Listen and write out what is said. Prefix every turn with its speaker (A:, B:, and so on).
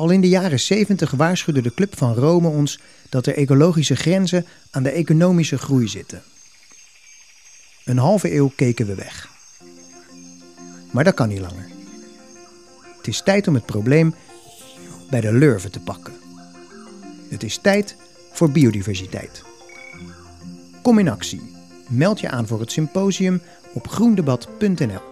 A: Al in de jaren 70 waarschuwde de Club van Rome ons dat er ecologische grenzen aan de economische groei zitten. Een halve eeuw keken we weg. Maar dat kan niet langer. Het is tijd om het probleem bij de lurven te pakken. Het is tijd voor biodiversiteit. Kom in actie. Meld je aan voor het symposium op groendebat.nl.